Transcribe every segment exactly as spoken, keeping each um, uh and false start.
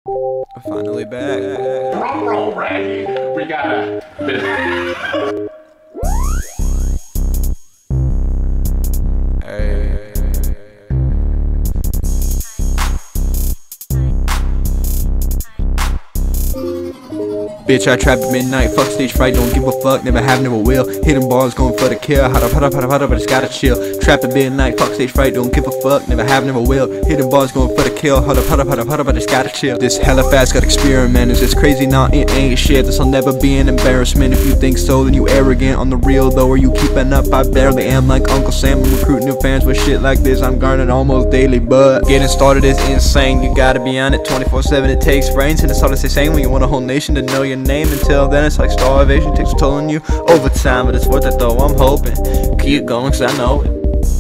We're finally back. Drum roll, Raggy. We got a. Hey. Bitch, I trap at midnight, fuck stage fright, don't give a fuck, never have, never will. Hitting balls, going for the kill, hot up, hot up, hot up, hot up, but it's gotta chill. Trap at midnight, fuck stage fright, don't give a fuck, never have, never will. Hitting balls, going for the kill, hot up, hot up, hot up, hot up, but it's gotta chill. This hella fast, got experimenters, it's crazy, nah, it ain't shit. This'll never be an embarrassment. If you think so, then you arrogant. On the real though, are you keeping up? I barely am. Like Uncle Sam, I'm recruiting new fans with shit like this. I'm garnering almost daily, but getting started is insane. You gotta be on it twenty-four seven, it takes brains, and it's hard to say same when you want a whole nation to know your name. Until then, it's like starvation takes a toll on you over time, but it's worth it though, I'm hoping. Keep going cause I know it.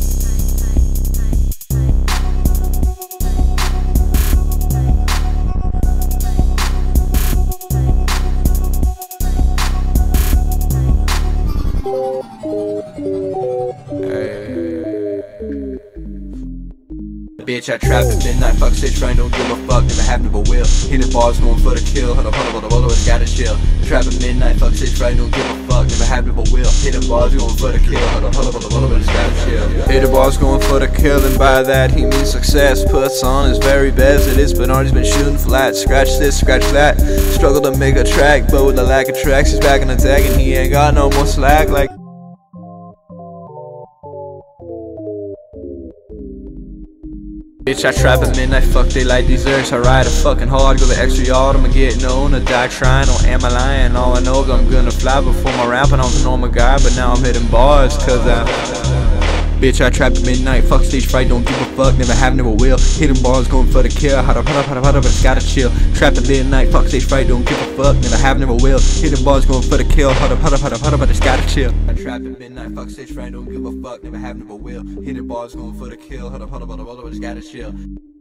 Bitch, I trap at midnight, fuck stage fright, don't give a fuck, never have, never will. Hitting bars, going for the kill, hold up, hold up, hold up, hold up, it's gotta chill. Trap at midnight, fuck stage fright, don't give a fuck, never have, never will. Hitting bars, going for the kill, hold up, hold up, hold up, hold up, it's gotta chill. Hitting bars, going for the kill, and by that he means success. Puts on his very best, it is, but Arnie's been shooting flat. Scratch this, scratch that, struggle to make a track, but with the lack of tracks, he's back in the tag, and he ain't got no more slack, like. Bitch, I trap at midnight, fuck daylight desserts. I ride a fucking hard, go the extra yard. I'ma get known, a die trying, or am I lying? All I know is I'm gonna fly. Before my rapping, I was a normal guy, but now I'm hitting bars, cause I. Bitch, I trap at midnight, fuck stage fright, don't give a fuck, never have, never will. Hitting bars, going for the kill, hot up, hot up, hot up, hot up, but it's gotta chill. Trap at midnight, fuck stage fright, don't give a fuck, never have, never will. Hitting bars, going for the kill, hot up, hot up, hot up, hot up, but it's gotta chill. I trap at midnight, fuck stage fright, don't give a fuck, never have, never will. Hitting bars, going for the kill, hot up, hot up, hot up, hot up, but it's gotta chill.